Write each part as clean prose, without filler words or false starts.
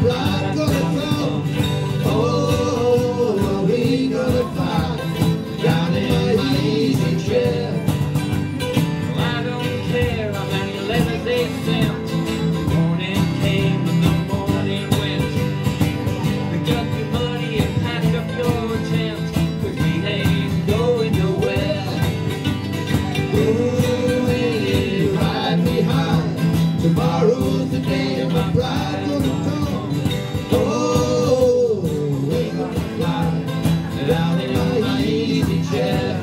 bride gonna come? Oh, we gonna fly down in my easy chair. Well, I don't care how many letters they sent. The morning came and the morning went. Pick up your money and pack up your tent, 'cause we ain't going nowhere. Ooh, ride me high. Tomorrow's the day my bride gonna come. Oh, we gonna fly down in my easy chair.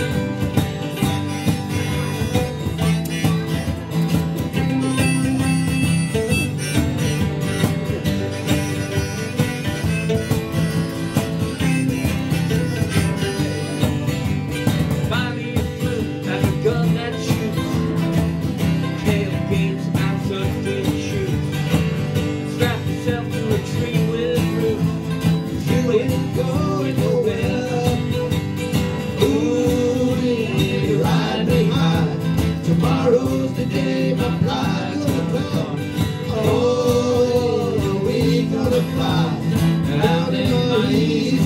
Buy me a flute and a gun that shoots, tailgates and sardine shoots. Strap yourself to a tree with roots, 'cause you ain't going nowhere. Ooh, ride me high. Tomorrow's the day my bride's gonna come. Oh, we gonna fly down in my easy